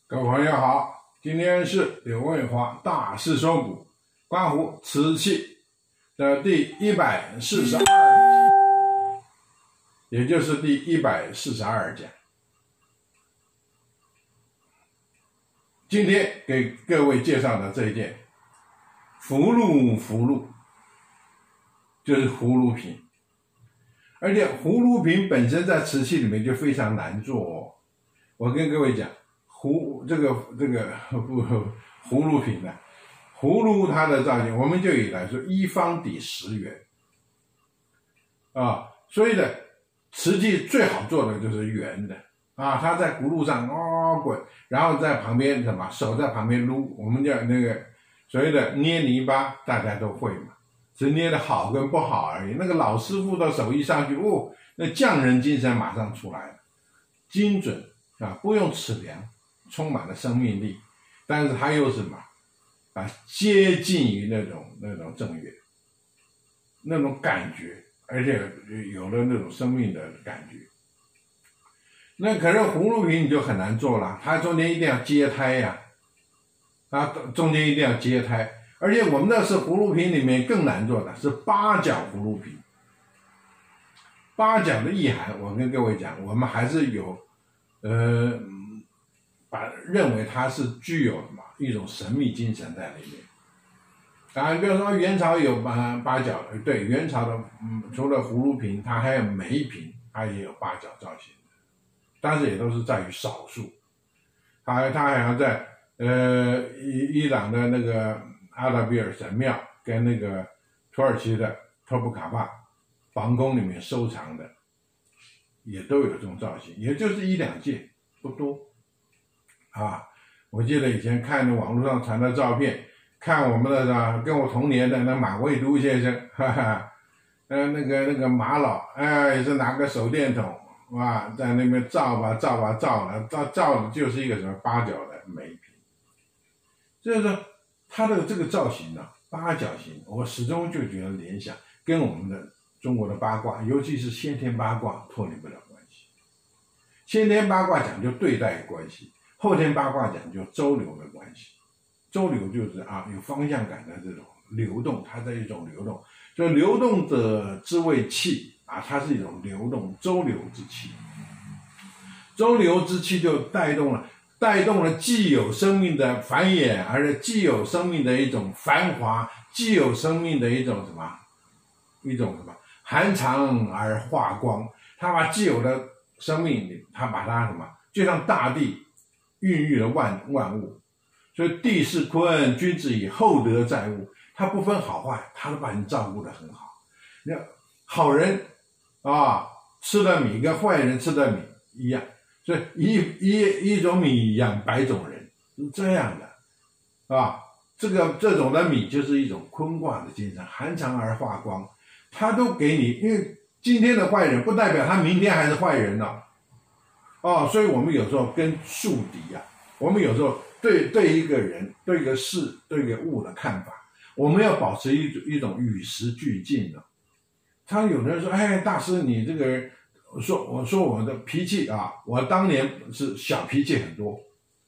各位朋友好，今天是刘卫华大师说古关乎瓷器的第142集，也就是第142讲。今天给各位介绍的这一件福禄，就是葫芦瓶，而且葫芦瓶本身在瓷器里面就非常难做哦。我跟各位讲，这个葫芦瓶呢，葫芦它的造型，我们就以来说一方抵10圆啊，所以呢，瓷器最好做的就是圆的啊，它在轱辘上滚，然后在旁边手在旁边撸，我们叫那个所谓的捏泥巴，大家都会嘛，只捏的好跟不好而已。那个老师傅的手艺上去，那匠人精神马上出来了，精准啊，不用尺量，充满了生命力，但是它又是什么啊？接近于那种正月，那种感觉，而且有了那种生命的感觉。那可是葫芦瓶你就很难做了，它中间一定要接胎呀，中间一定要接胎，而且我们那是葫芦瓶里面更难做的是八角葫芦瓶。八角的意涵，我跟各位讲，我们还是有认为它是具有一种神秘精神在里面。比如说元朝有八角，对，元朝的除了葫芦瓶，它还有梅瓶，它也有八角造型的，但是也都是在于少数。它好像在伊朗的那个阿拉比尔神庙跟那个土耳其的托布卡帕皇宫里面收藏的，也都有这种造型，也就是1-2件，不多啊。我记得以前看网络上传的照片，看我们的跟我同年的那马未都先生，那个马老，也是拿个手电筒，哇，在那边照的就是一个什么八角的梅瓶。就是说它的这个造型呢，八角形，我始终就觉得联想跟我们的中国的八卦，尤其是先天八卦脱离不了关系。先天八卦讲究对待关系，后天八卦讲究周流的关系。周流就是有方向感的这种流动，它是一种流动，就流动的之谓气它是一种流动周流之气。周流之气就带动了既有生命的繁衍，而且既有生命的一种繁华，既有生命的一种含藏而化光。它把既有的生命，它把它就像大地孕育了万物，所以地势坤，君子以厚德载物，它不分好坏，它都把你照顾得很好。好人吃的米跟坏人吃的米一样，所以一种米养100种人，是这样的这种的米就是一种坤卦的精神，含藏而化光，它都给你，因为今天的坏人不代表他明天还是坏人所以我们有时候跟树敌我们有时候对一个人、对一个事、对一个物的看法，我们要保持一种与时俱进他有的人说，大师你这个人，我说我的脾气我当年是小脾气很多，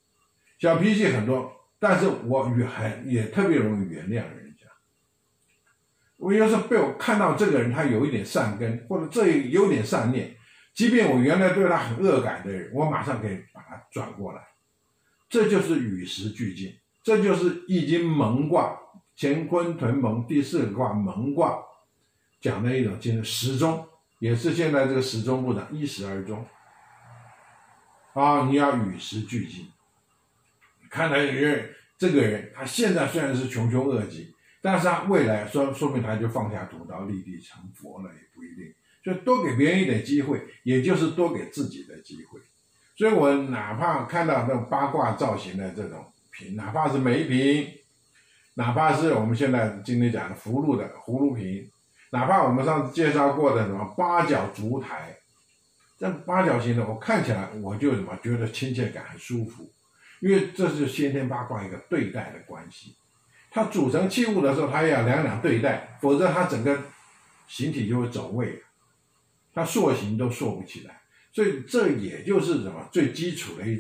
但是我也特别容易原谅人家。我有时候被我看到这个人他有一点善根，或者有点善念，即便我原来对他很恶感的人，我马上可以把他转过来。这就是与时俱进，这就是易经蒙卦乾坤屯蒙第4个卦蒙卦讲的一种精神，时钟也是现在这个时钟部长一时而终你要与时俱进。看来这个人他现在虽然是穷凶恶极，但是他未来说明他就放下屠刀立地成佛了，也不一定。所以多给别人一点机会，也就是多给自己的机会。所以我哪怕看到这种八卦造型的这种瓶，哪怕是梅瓶，哪怕是我们现在今天讲的葫芦瓶，哪怕我们上次介绍过的什么八角烛台，这八角形的，我看起来我就觉得亲切感很舒服，因为这是先天八卦一个对待的关系。它组成器物的时候，它要两对待，否则它整个形体就会走位，它塑形都塑不起来。所以这也就是最基础的一种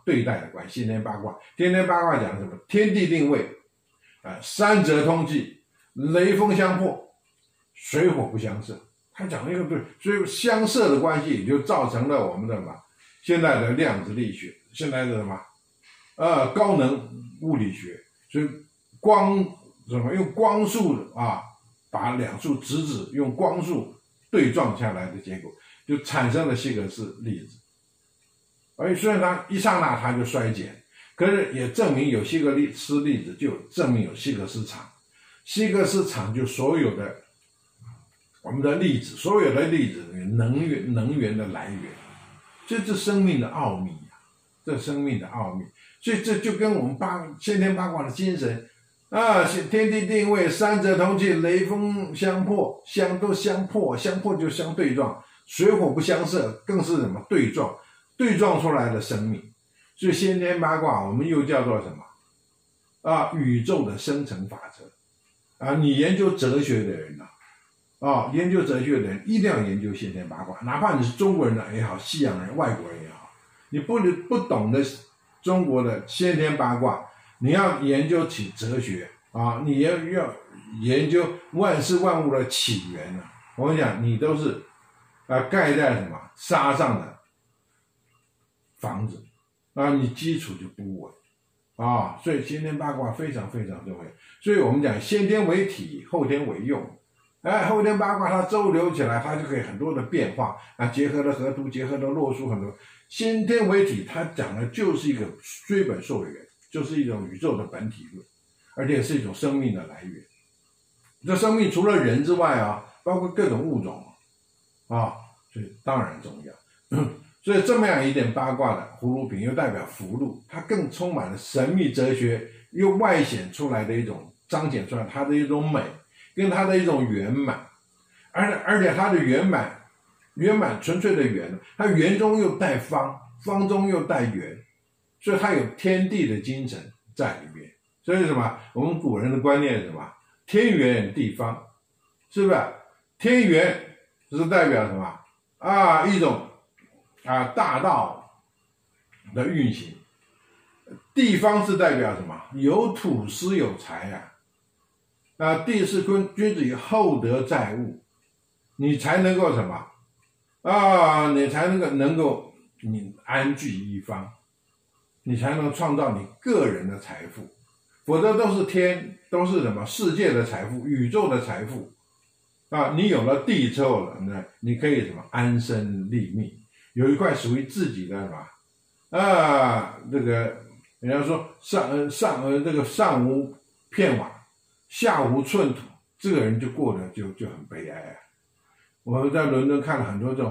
对待的关系。先天八卦，先天八卦讲什么？天地定位，三者通济，雷风相破，水火不相涉。他讲了一个对，所以相涉的关系也就造成了我们的什么？现在的量子力学，现在的什么？高能物理学，所以光什么用光速把两束质子用光速对撞下来的结果，就产生了希格斯粒子。而虽然它一刹那它就衰减，可是也证明有希格斯粒子，就证明有希格斯场。希格斯场就所有的我们的粒子，所有的粒子能源的来源，这是生命的奥秘啊！这生命的奥秘，所以这就跟我们先天八卦的精神天地定位，三者同济，雷风相破，相破就相对撞，水火不相涉，更是什么对撞出来的生命。所以先天八卦我们又叫做什么宇宙的生成法则你研究哲学的人研究哲学的人一定要研究先天八卦，哪怕你是中国人也好，西洋人、外国人也好，你不懂得中国的先天八卦，你要研究起哲学你要研究万事万物的起源我跟你讲，你都是盖在什么沙上的房子你基础就不稳所以先天八卦非常非常重要。所以我们讲先天为体，后天为用。后天八卦它周流起来，它就可以很多的变化结合了河图，结合了洛书，很多先天为体，它讲的就是一个追本溯源，就是一种宇宙的本体论，而且是一种生命的来源。这生命除了人之外包括各种物种所以当然重要。所以这么样一点八卦的葫芦瓶又代表福禄，它更充满了神秘哲学，又外显出来的一种彰显出来它的一种美，跟它的一种圆满。而且它的圆满纯粹的圆，它圆中又带方，方中又带圆，所以它有天地的精神在里面。所以什么？我们古人的观念是什么？天圆地方，是不是？天圆是代表什么一种大道的运行，地方是代表什么？有土司有财地是君子以厚德载物，你才能够什么你才能够你安居一方，你才能创造你个人的财富，否则都是都是什么世界的财富，宇宙的财富你有了地之后了，你可以什么安身立命，有一块属于自己的什么这个人家说这个上无片瓦，下无寸土，这个人就过得就很悲哀我在伦敦看了很多这种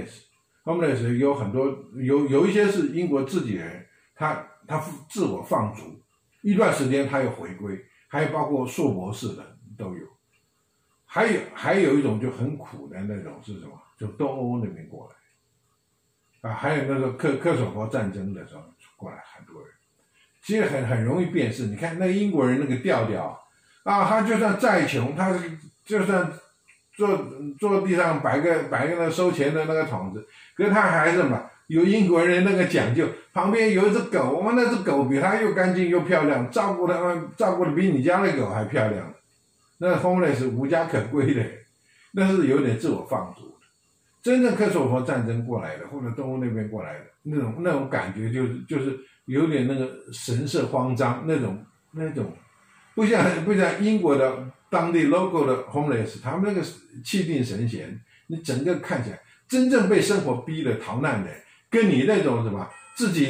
homeless 有很多有一些是英国自己人，他自我放逐一段时间，他又回归，还有包括硕博士的都有。还有一种就很苦的那种是什么？就东欧那边过来还有那个克索佛战争的时候过来很多人，其实很容易辨识。你看那个英国人那个调调他就算再穷，他就算坐地上摆个那收钱的那个桶子，可是他还是什么？有英国人那个讲究，旁边有一只狗，我们那只狗比他又干净又漂亮，照顾的比你家的狗还漂亮。那 homeless 无家可归的，那是有点自我放逐的。真正克索佛战争过来的，或者东欧那边过来的那种感觉，就是有点那个神色慌张那种，不像英国的当地 local 的 homeless， 他们那个气定神闲，你整个看起来真正被生活逼的逃难的，跟你那种什么自己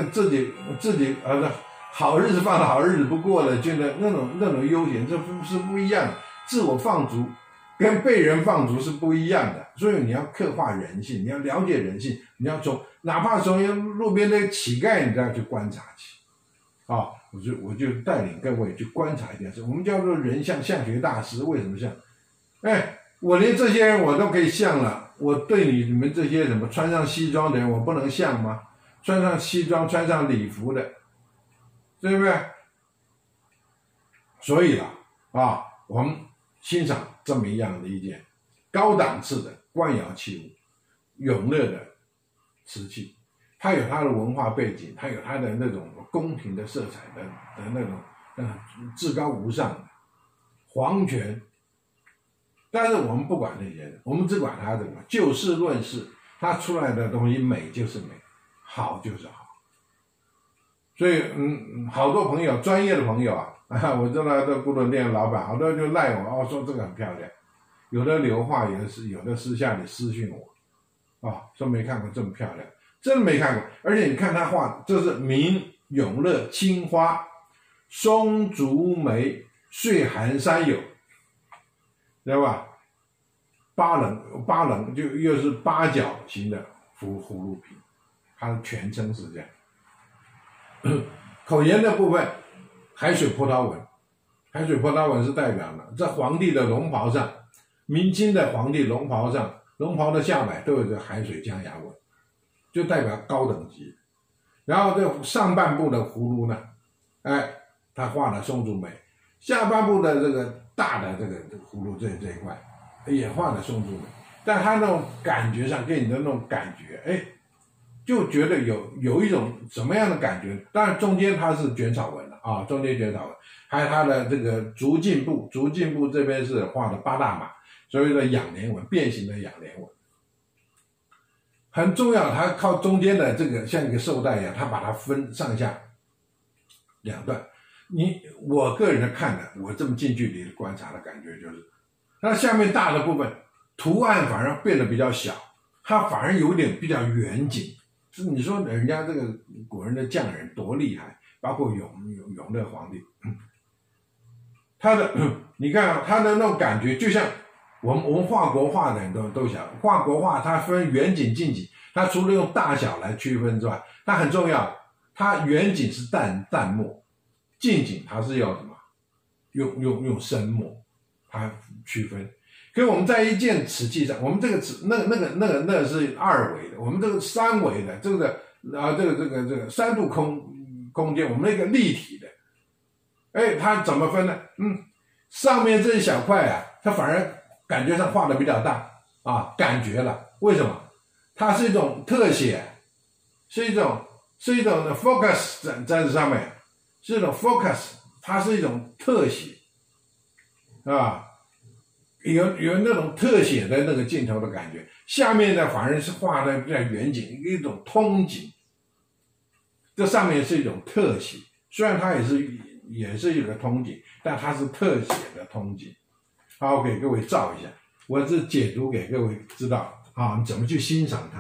好日子放了好日子不过了，觉得那种悠闲，这是不一样的。自我放逐跟被人放逐是不一样的，所以你要刻画人性，你要了解人性，你要哪怕从路边的乞丐，你都要去观察起我就带领各位去观察一件事。我们叫做人像学大师，为什么像？我连这些人我都可以像了，我对你们这些什么穿上西装的人，我不能像吗？穿上西装穿上礼服的，对不对？所以我们欣赏这么一样的一件高档次的官窑器物，永乐的瓷器， 它有它的文化背景，它有它的那种宫廷的色彩的那种至高无上的皇权。但是我们不管那些，我们只管它怎么就事论事，它出来的东西美就是美，好就是好。所以好多朋友，专业的朋友我知道这古董店老板好多人就赖我说这个很漂亮，有的留话，有的私下里私讯我说没看过这么漂亮，真的没看过。而且你看他画，这是明、永乐、青花、松竹梅、岁寒三友，知道吧？八棱就又是八角形的葫芦瓶，它的全称是这样。口沿的部分，海水波涛纹，海水波涛纹是代表的，在皇帝的龙袍上，明清的皇帝龙袍上，龙袍的下摆都有这海水江崖纹，就代表高等级。然后这上半部的葫芦呢，他画了松竹梅，下半部的这个大的这个葫芦这一块也画了松竹梅，但他那种感觉上给你的那种感觉，就觉得有一种什么样的感觉？当然中间它是卷草纹的中间卷草纹，还有它的这个足胫部这边是画的八大马，所谓的仰莲纹，变形的仰莲纹。很重要，它靠中间的这个像一个绶带一样，它把它分上下两段。我个人的看的，我这么近距离的观察的感觉就是，它下面大的部分图案反而变得比较小，它反而有点比较远景。是你说人家这个古人的匠人多厉害，包括永乐皇帝，他的你看他的那种感觉，就像我们画国画的人都想，画国画它分远景近景，它除了用大小来区分之外，它很重要，它远景是淡墨，近景它是要什么？用深墨，它区分。可是我们在一件瓷器上，我们这个瓷那个是2维的，我们这个3维的，这个3度空间，我们那个立体的，它怎么分呢？上面这一小块它反而感觉上画的比较大感觉了，为什么？它是一种特写，是一种的 focus 在这上面，是一种 focus， 它是一种特写有那种特写的那个镜头的感觉，下面呢反而是画的比较远景，一种通景，这上面是一种特写，虽然它也是一个通景，但它是特写的通景。好，给各位照一下，我是解读给各位知道你怎么去欣赏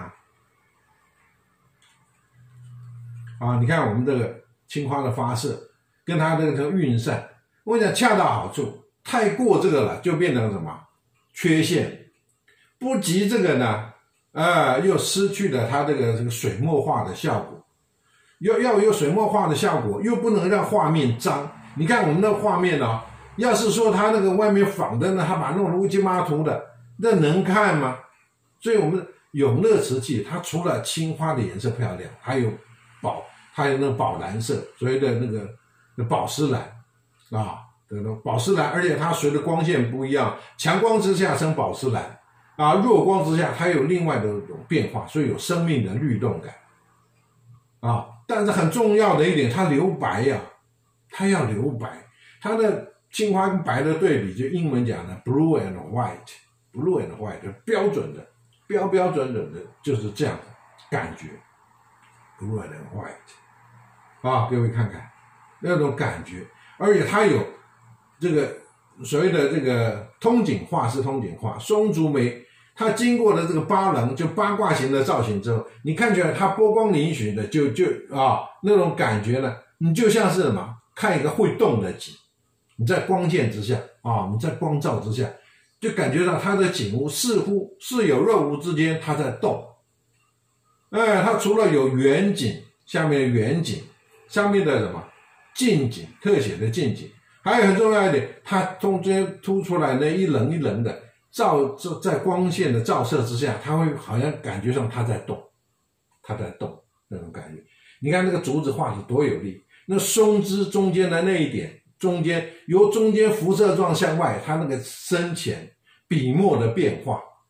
它。你看我们这个青花的发色跟它这个晕散，我讲恰到好处，太过这个了就变成什么缺陷，不及这个呢又失去了它这个水墨画的效果，要有水墨画的效果，又不能让画面脏。你看我们的画面要是说它那个外面仿的呢，它把弄得乌漆嘛涂的，那能看吗？所以我们永乐瓷器它除了青花的颜色漂亮，还有那个宝蓝色，所谓的那宝石蓝这种宝石蓝，而且它随着光线不一样，强光之下生宝石蓝弱光之下它有另外的一种变化，所以有生命的律动感但是很重要的一点，它留白它要留白，它的青花跟白的对比，就英文讲的 blue and white 标准的标准的就是这样的感觉 blue and white 各位看看那种感觉，而且它有这个所谓的这个通景画是通景画，松竹梅它经过了这个八棱就八卦形的造型之后，你看起来它波光粼粼的，就那种感觉呢，你就像是什么看一个会动的景，你在光线之下你在光照之下，就感觉到它的景物似乎是有若无之间它在动。它除了有远景，下面的远景，上面的什么近景，特写的近景，还有很重要一点，它中间凸出来那一棱一棱的在光线的照射之下，它会好像感觉上它在动那种感觉。你看那个竹子画的多有力，那松枝中间的那一点，由中间辐射状向外，它那个深浅笔墨的变化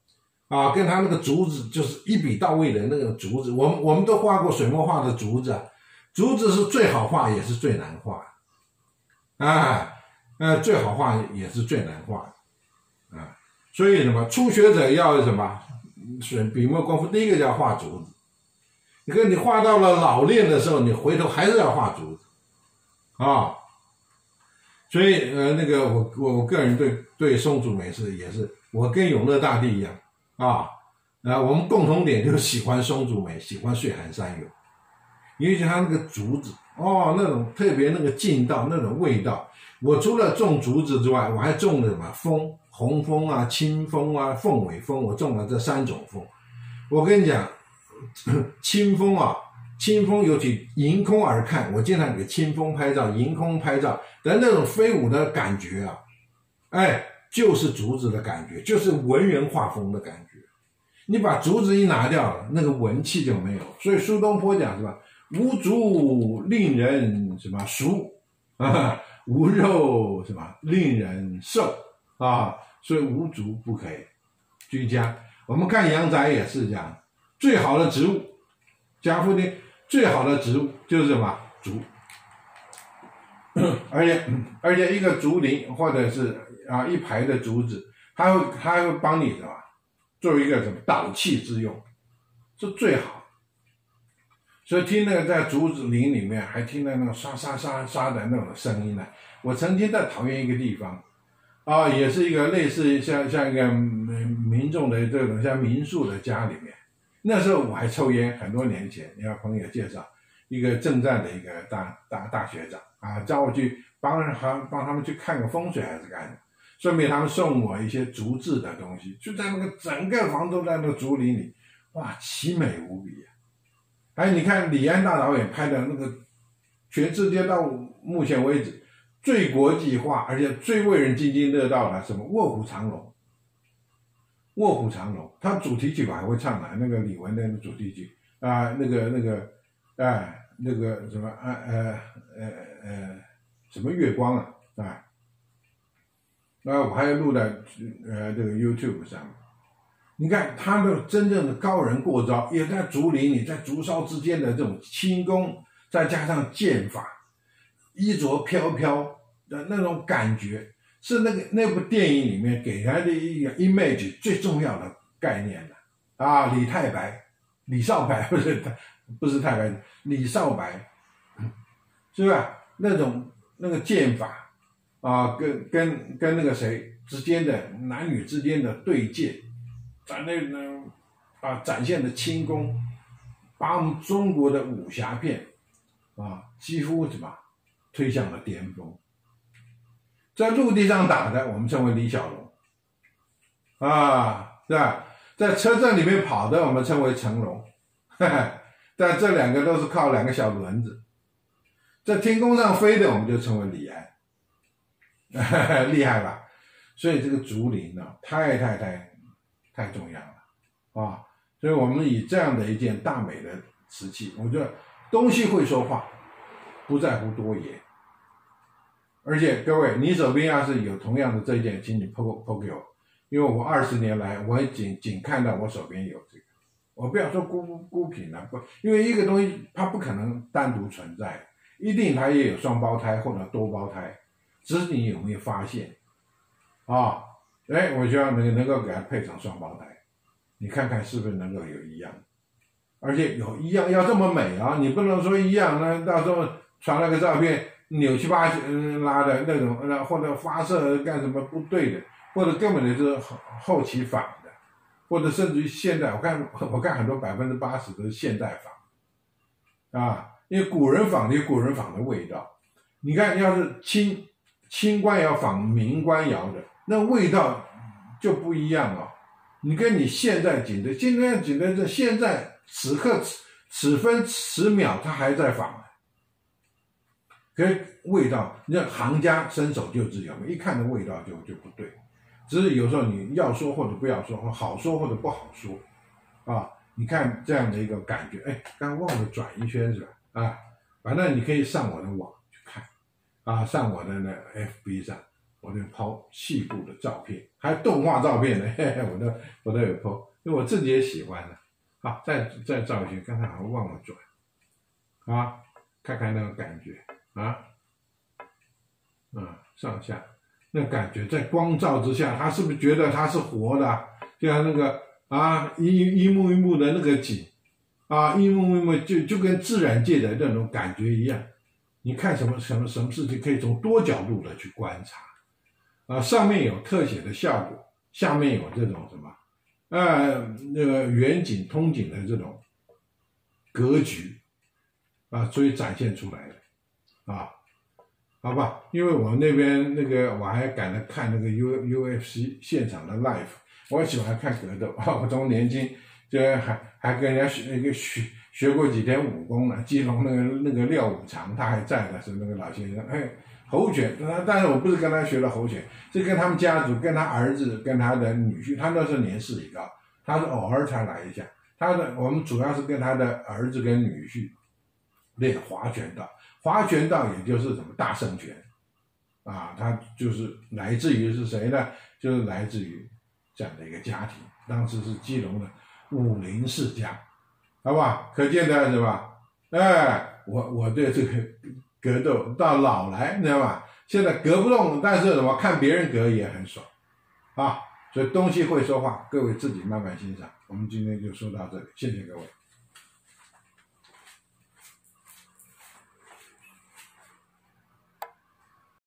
啊，跟他那个竹子就是一笔到位的那个竹子，我们都画过水墨画的竹子啊，竹子是最好画也是最难画啊，最好画也是最难画啊，所以什么初学者要什么笔墨功夫，第一个就要画竹子，你画到了老练的时候，你回头还是要画竹子啊，所以那个我个人对松竹梅也是我跟永乐大帝一样啊，我们共同点就是喜欢松竹梅，喜欢岁寒山友，尤其它那个竹子哦，那种特别那个劲道，那种味道。我除了种竹子之外，我还种了什么枫、红枫啊、青枫啊、凤尾枫，我种了这3种枫。我跟你讲，青枫啊，青枫尤其迎空而看，我经常给青枫拍照，迎空拍照的那种飞舞的感觉啊，哎，就是竹子的感觉，就是文人画风的感觉。你把竹子一拿掉了，那个文气就没有。所以苏东坡讲什么无竹令人什么熟啊，无肉什么令人瘦啊，所以无竹不可以居家。我们看阳宅也是这样，最好的植物，家附近最好的植物就是什么竹，而且一个竹林或者是一排的竹子，它会帮你什么作为一个什么导气之用，是最好。所以听那个在竹子林里面，还听到那种刷刷刷刷的那种声音呢。我曾经在桃园一个地方也是一个类似像一个民众的这种像民宿的家里面。那时候我还抽烟，很多年前，你看朋友介绍一个政战的一个大学长叫我去帮他们去看个风水还是干什么，顺便他们送我一些竹制的东西，就在那个整个房都在那个竹林里，哇，奇美无比啊！还有你看李安大导演拍的那个，全世界到目前为止最国际化而且最为人津津乐道的什么卧虎藏龙，卧虎藏龙，他主题曲我还会唱的，那个李玟的主题曲那个什么什么月光我还要录在这个 YouTube 上面。你看他们真正的高人过招，也在竹林里，在竹梢之间的这种轻功，再加上剑法，衣着飘飘的那种感觉，是那部电影里面给人的一个 image 最重要的概念了李少白不是太白，李少白，是吧？那个剑法跟那个谁之间的男女之间的对剑，在展现的轻功，把我们中国的武侠片几乎什么推向了巅峰。在陆地上打的我们称为李小龙是吧？在车阵里面跑的我们称为成龙，但这两个都是靠2个小轮子。在天空上飞的我们就称为李安，厉害吧？所以这个竹林太重要了所以我们以这样的一件大美的瓷器，我觉得东西会说话，不在乎多言。而且各位，你手边要是有同样的这一件，请你 po 给我，因为我20年来我也仅看到我手边有这个，我不要说孤品了，因为一个东西它不可能单独存在，一定它也有双胞胎或者多胞胎，只是你有没有发现我希望能够给它配成双胞胎，你看看是不是能够有一样，而且有一样要这么美你不能说一样呢，到时候传了个照片扭七八拉的那种，或者发射干什么不对的，或者根本就是后期仿的，或者甚至于现代，我看很多80%都是现代仿因为古人仿的有古人仿的味道。你看要是清官窑仿明官窑的，那味道就不一样你跟你现在景德镇现在此刻此分此秒它还在仿，可是味道那行家伸手就知，一看的味道就不对，只是有时候你要说或者不要说，好说或者不好说你看这样的一个感觉。刚刚忘了转一圈是吧反正你可以上我的网去看上我的那 FB 上，我就抛细部的照片，还有动画照片呢，我都有 po， 所以我自己也喜欢的。好，再照一圈，刚才好像忘了转，啊，看看那个感觉啊，上下那感觉在光照之下，他是不是觉得它是活的？就像那个一幕一幕的那个景一幕一幕就跟自然界的那种感觉一样。你看什么事情可以从多角度的去观察上面有特写的效果，下面有这种什么那个远景通景的这种格局所以展现出来的好吧，因为我那边那个我还赶着看那个 UFC 现场的 live， 我喜欢看格斗我从年轻就还跟人家学过几天武功呢。基隆那个廖武长他还在的是那个老先生，猴拳，但是我不是跟他学的猴拳，是跟他们家族，跟他儿子，跟他的女婿，他那时候年事已高，他是偶尔才来一下。我们主要是跟他的儿子跟女婿练划拳道，划拳道也就是什么大圣拳他就是来自于是谁呢？就是来自于这样的一个家庭，当时是基隆的武林世家，好吧？可见的是吧？我对这个格斗到老来，你知道吧？现在格不动，但是我看别人格也很爽所以东西会说话，各位自己慢慢欣赏。我们今天就说到这里，谢谢各位。